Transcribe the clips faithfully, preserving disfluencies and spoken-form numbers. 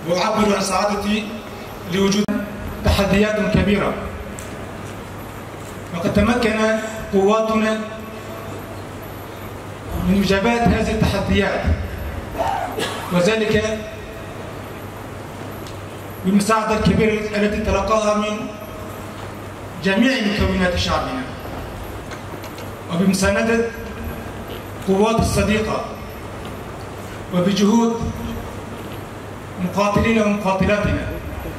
وأعبر عن سعادتي لوجود تحديات كبيرة، وقد تمكن قواتنا من مجابهة هذه التحديات، وذلك بالمساعدة الكبيرة التي تلقاها من جميع مكونات شعبنا، وبمساندة قوات الصديقة، وبجهود مقاتلين ومقاتلاتنا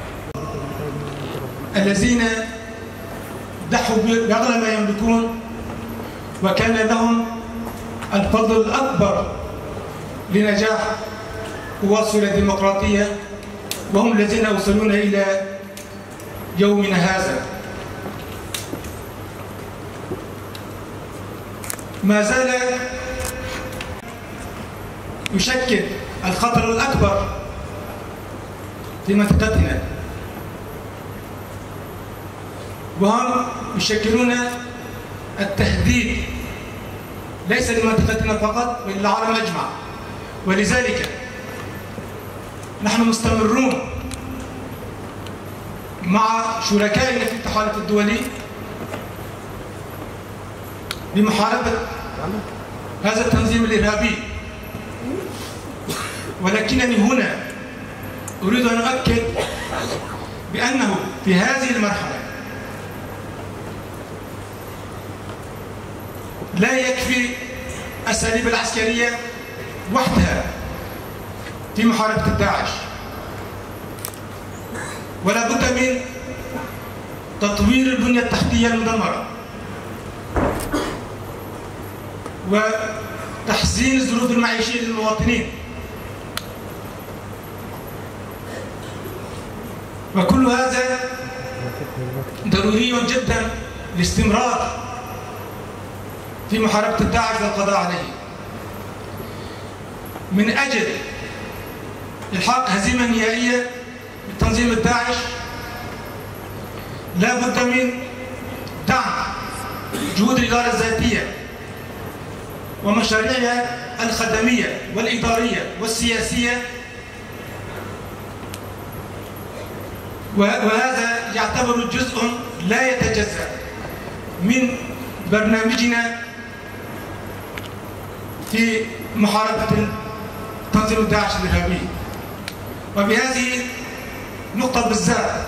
الذين ضحوا بأغلى ما يملكون، وكان لهم الفضل الأكبر لنجاح قوات سوريا الديمقراطية، وهم الذين أوصلونا إلى يومنا هذا. ما زال يشكل الخطر الأكبر في منطقتنا، وهم يشكلون التهديد ليس لمنطقتنا فقط بل للعالم أجمع، ولذلك نحن مستمرون مع شركائنا في التحالف الدولي بمحاربة هذا التنظيم الإرهابي. ولكنني هنا أريد أن أؤكد بأنه في هذه المرحلة لا يكفي الأساليب العسكرية وحدها في محاربة الداعش، ولا بد من تطوير البنية التحتية المدمرة وتحسين الظروف المعيشية للمواطنين، وكل هذا ضروري جدا لاستمرار في محاربة الداعش والقضاء عليه. من أجل إلحاق هزيمة نهائية لتنظيم الداعش لا بد من دعم جهود الإدارة الذاتية ومشاريعها الخدمية والإدارية والسياسية، وهذا يعتبر جزء لا يتجزأ من برنامجنا في محاربة تنظيم الداعش الإرهابي. وبهذه النقطة بالذات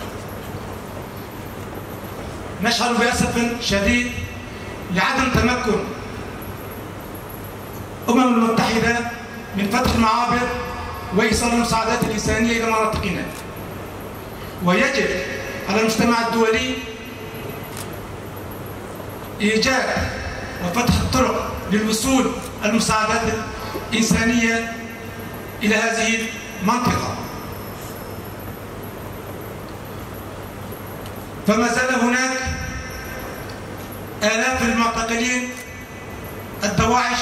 نشعر بأسف شديد لعدم تمكن الأمم المتحدة من فتح المعابر وإيصال المساعدات الإنسانية إلى مناطقنا، ويجب على المجتمع الدولي إيجاد وفتح الطرق للوصول المساعدات الإنسانية إلى هذه المنطقة. فما زال هناك آلاف المعتقلين الدواعش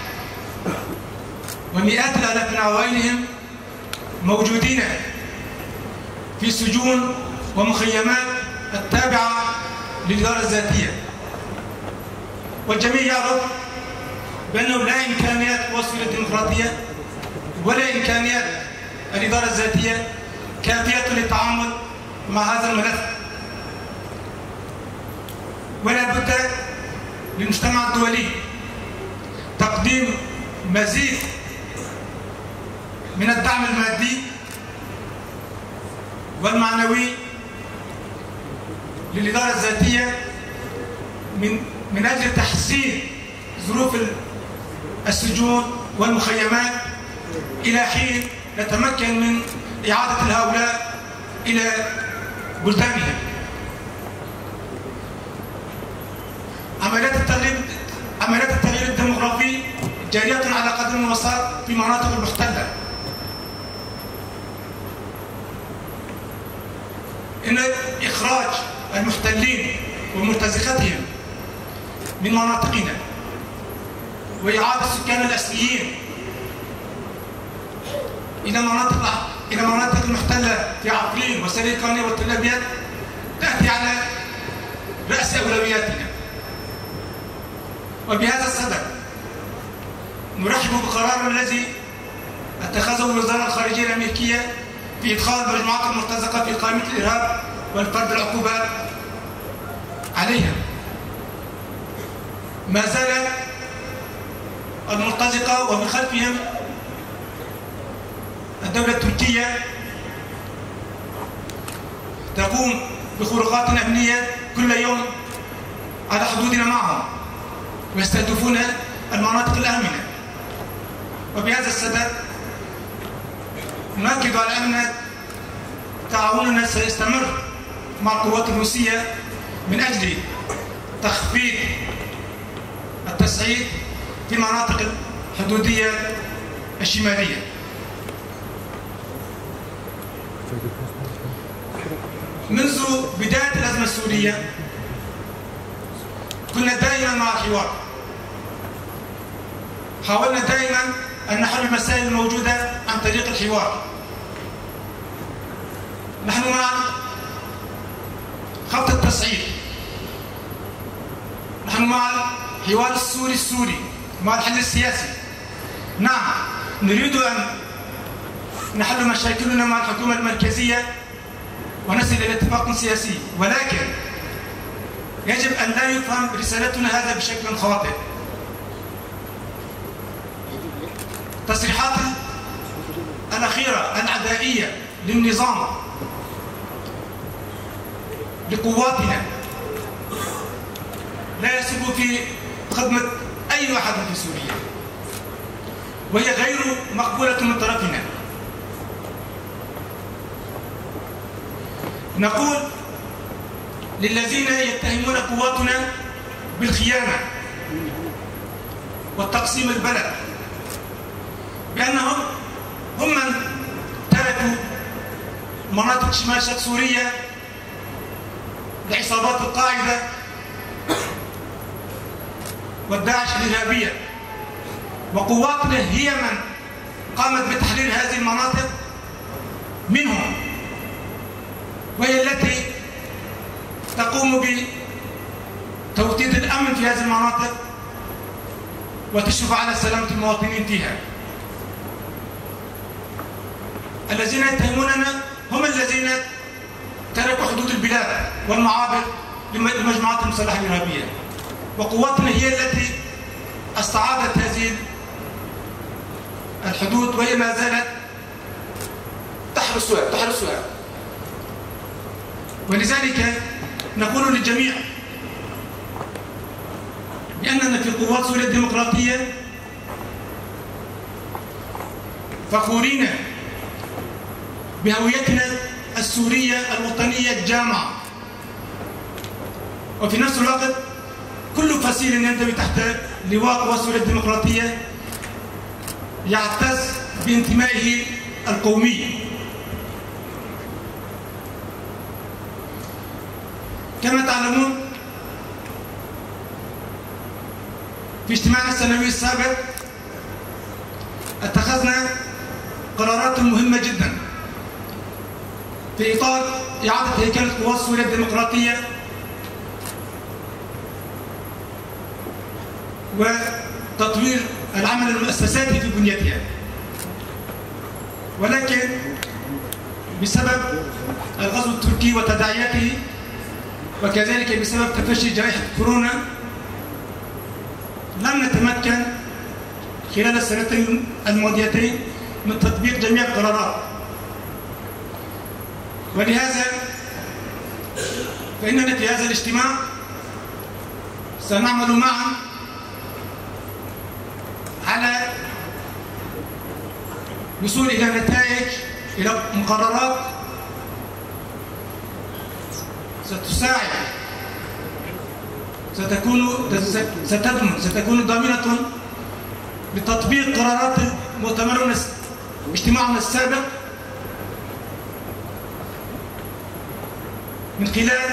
ومئات الآلاف من عوائلهم موجودين في سجون ومخيمات التابعة للإدارة الذاتية، والجميع يعرف بأنه لا إمكانيات وسيلة الديمقراطية ولا إمكانيات الإدارة الذاتية كافية للتعامل مع هذا الملف، ولا بد للمجتمع الدولي تقديم مزيد من الدعم المادي والمعنوي للإدارة الذاتية من من أجل تحسين ظروف السجون والمخيمات إلى حين نتمكن من إعادة هؤلاء إلى بلدانهم. عمليات التغيير عمليات التغيير الديموغرافي جارية على قدم وساق في مناطق المحتلة. إن إخراج المحتلين ومرتزقتهم من مناطقنا وإعادة السكان الأصليين إلى مناطق إلى مناطق المحتلة في عقلين وسريقانية والتلابيات تأتي على رأس أولوياتنا. وبهذا الصدد نرحب بالقرار الذي اتخذه الوزارة الخارجية الأمريكية في إدخال المجموعات المرتزقة في قائمة الإرهاب والفرض العقوبات عليها. ما زالت المرتزقة ومن خلفهم الدولة التركية تقوم بخروقات أمنية كل يوم على حدودنا معهم، ويستهدفون المناطق الآمنة. وبهذا السبب نؤكد على أن تعاوننا سيستمر مع القوات الروسية من أجل تخفيض التصعيد في المناطق الحدودية الشمالية. منذ بداية الأزمة السورية كنا دائما مع الحوار، حاولنا دائما أن نحل المسائل الموجودة عن طريق الحوار. نحن مع خفض التصعيد، نحن مع الحوار السوري السوري، مع الحل السياسي. نعم، نريد أن نحل مشاكلنا مع الحكومة المركزية ونصل إلى اتفاق سياسي، ولكن يجب أن لا يفهم رسالتنا هذا بشكل خاطئ. تصريحات الأخيرة العدائية للنظام لقواتنا لا يصب في خدمة أي واحد في سوريا، وهي غير مقبولة من طرفنا. نقول للذين يتهمون قواتنا بالخيانة والتقسيم البلد بأنهم هم من تركوا مناطق شمال شرق سوريا لعصابات القاعدة والداعش الإرهابية، وقواتنا هي من قامت بتحرير هذه المناطق منهم، وهي التي تقوم بتوطيد الأمن في هذه المناطق وتشرف على سلامة المواطنين فيها. الذين يتهموننا هم الذين تركوا حدود البلاد والمعابر للمجموعات المسلحة الإرهابية، وقواتنا هي التي استعادت هذه الحدود، وهي ما زالت تحرسها تحرسها ولذلك نقول للجميع بأننا في قوات سوريا الديمقراطية فخورين بهويتنا السورية الوطنية الجامعة، وفي نفس الوقت كل فصيل ينتمي تحت لواء قوات سوريا الديمقراطية يعتز بانتمائه القومي. كما تعلمون في اجتماعنا السنوي السابق اتخذنا قرارات مهمة جدا في إطار إعادة هيكلة قوات سوريا الديمقراطية وتطوير العمل المؤسساتي في بنيتها، ولكن بسبب الغزو التركي وتداعياته وكذلك بسبب تفشي جائحة كورونا لم نتمكن خلال السنتين الماضيتين من تطبيق جميع القرارات. ولهذا فإننا في هذا الاجتماع سنعمل معا على الوصول إلى نتائج، إلى مقررات ستساعد ستكون ستضمن ستكون ضامنة لتطبيق قرارات مؤتمرنا اجتماعنا السابق من خلال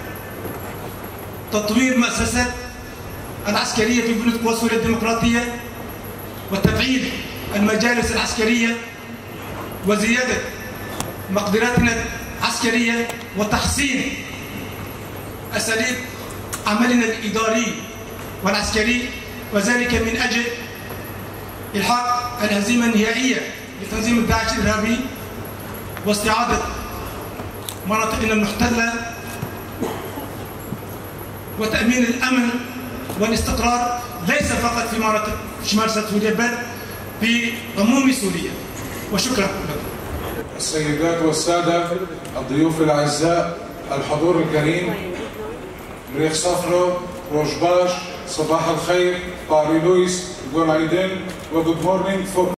تطوير مؤسسات العسكرية في بنية قوات سوريا الديمقراطية وتفعيل المجالس العسكرية وزيادة مقدراتنا العسكرية وتحسين أساليب عملنا الإداري والعسكري، وذلك من أجل إلحاق الهزيمة النهائية لتنظيم الداعش الإرهابي واستعادة مناطقنا المحتلة وتأمين الأمن والاستقرار ليس فقط في مناطق شمال سوريا بل في عموم سوريا. وشكرا لكم. السيدات والسادة الضيوف الأعزاء، الحضور الكريم، مريخ صفرو، روجباش، صباح الخير، باري لويس، جون عيدين، وجود مورنينج.